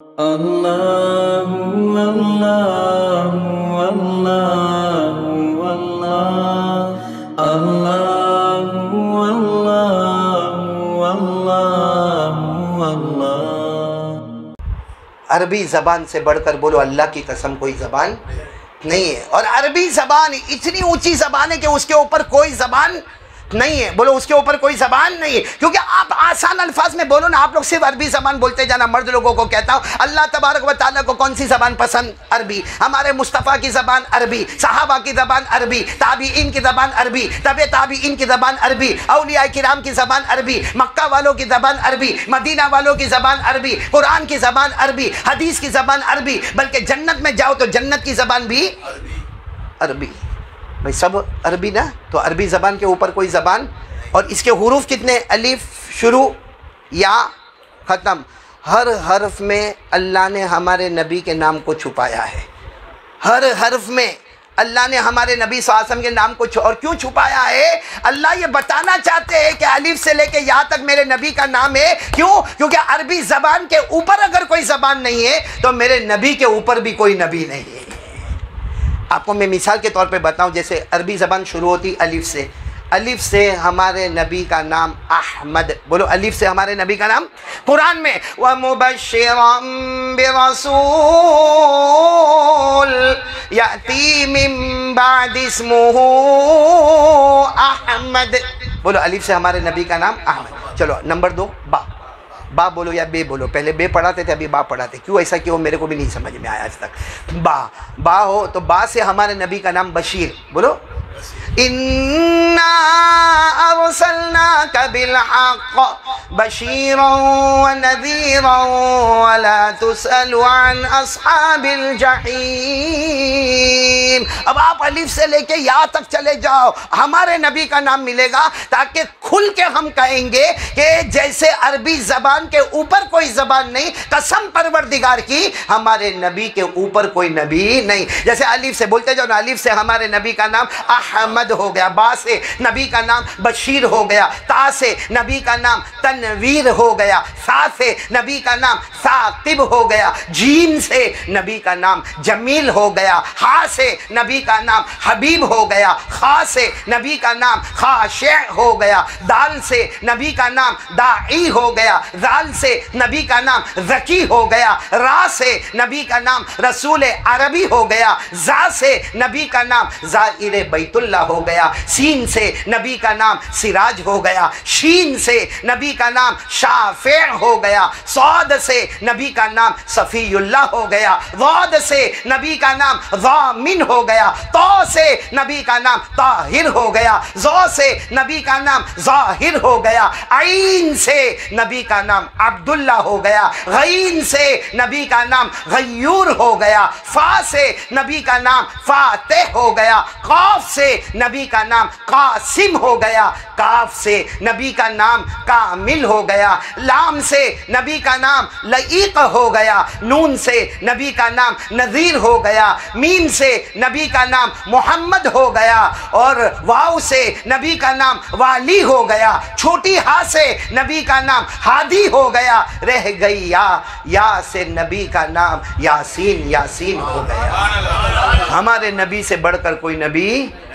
اللہ اللہ اللہ اللہ اللہ اللہ اللہ۔ عربی زبان سے بڑھ کر بولو اللہ کی قسم کوئی زبان نہیں ہے، اور عربی زبان اتنی اونچی زبان ہے کہ اس کے اوپر کوئی زبان نہیں ہے، بولو اس کے اوپر کوئی زبان نہیں ہے، کیونکہ آپ آسان الفاظ میں بولو نا، آپ لوگ صرف عربی زبان بولتے جانا۔ مرد لوگوں کو کہتا ہوں اللہ تبارک و تعالیٰ کو کون سی زبان پسند؟ عربی۔ ہمارے مصطفیٰ کی زبان عربی، صحابہ کی زبان عربی، تابعین کی زبان عربی، تبع تابعین کی زبان عربی، اولیاء کرام کی زبان عربی، مکہ والوں کی زبان عربی، مدینہ والوں کی زبان عربی، قرآن کی زبان عربی، حدیث کی زبان عربی، بلکہ جنت میں جاؤ تو جنت کی زبان بھی عربی۔ بھائی سب عربی نا، تو عربی زبان کے اوپر کوئی زبان، اور اس کے حروف کتنے؟ الف شروع یا ختم، ہر حرف میں اللہ نے ہمارے نبی کے نام کو چھپایا ہے، ہر حرف میں اللہ نے ہمارے نبی صلی اللہ علیہ وسلم کے نام کو اور کیوں چھپایا ہے؟ اللہ یہ بتانا چاہتے ہیں کہ الف سے لے کے یا تک میرے نبی کا نام ہے۔ کیوں؟ کیونکہ عربی زبان کے اوپر اگر کوئی زبان نہیں ہے تو میرے نبی کے اوپر بھی کوئی نبی نہیں ہے۔ آپ کو میں مثال کے طور پہ بتاؤں، جیسے عربی زبان شروع ہوتی الف سے، الف سے ہمارے نبی کا نام احمد، بولو الف سے ہمارے نبی کا نام۔ قرآن میں وَمُبَشِّرًا بِرَسُولٍ يَأْتِي مِن بَعْدِ اسْمُهُ احمد، بولو الف سے ہمارے نبی کا نام احمد۔ چلو نمبر 2 با، با بولو یا بے بولو، پہلے بے پڑھاتے تھے ابھی با پڑھاتے، کیوں ایسا کیوں میرے کو بھی نہیں سمجھ میں آیا آج تک۔ با ہو تو با سے ہمارے نبی کا نام بشیر، بولو اِنَّا أَرْسَلْنَاكَ بِالْحَقِّ بَشِيرًا وَنَذِيرًا وَلَا تُسْأَلُ عَنْ أَصْحَابِ الْجَحِيمِ۔ اب آپ الف سے لے کے یا تک چلے جاؤ، ہمارے نبی کا نام ملے گا، تاکہ کھل کے ہم کہیں گے کہ جیسے عربی زبان کے اوپر کوئی زبان نہیں، قسم پروردگار کی ہمارے نبی کے اوپر کوئی نبی نہیں۔ جیسے الف سے بولتے جاؤ نا، الف سے ہمارے نبی کا نام احمد ہو گیا، با سے نبی کا نام بشیر ہو گیا، تا سے نبی کا نام تنویر ہو گیا، سا سے نبی کا نام ثاقب ہو گیا، جیم سے نبی کا نام جمیل ہو گیا، ہا سے نبی کا نام حبیب ہو گیا، خا سے نبی کا نام خاشع ہو گیا، دال سے نبی کا نام داعی ہو گیا، زال سے نبی کا نام ذکی ہو گیا، را سے نبی کا نام رسول عربی ہو گیا، زا سے نبی کا نام زائر بیت اللہ ہو گیا، سین سے نبی کا نام سراج ہو گیا، شین سے نبی کا نام شافع ہو گیا، صاد سے نبی کا نام صفی اللہ ہو گیا، ضاد سے نبی کا نام ضامن ہو گیا، تو سے نبی کا نام طاہر ہو گیا، زو سے نبی کا نام ظاہر ہو گیا، عین سے نبی کا نام عبداللہ ہو گیا، غین سے نبی کا نام غیور ہو گیا، فا سے نبی کا نام فاتح ہو گیا، قاف سے نبی کا نام قاسم ہو گیا، کاف سے نبی کا نام کامل ہو گیا، لام سے نبی کا نام لعیق ہو گیا، نون سے نبی کا نام نذیر ہو گیا، میم سے نبی کا نام محمد ہو گیا، اور واو سے نبی کا نام والی ہو گیا، چھوٹی ہا سے نبی کا نام ہادی ہو گیا، رہ گئی یا سے نبی کا نام یاسین ہو گیا۔ ہمارے نبی سے بڑھ کر کوئی نبی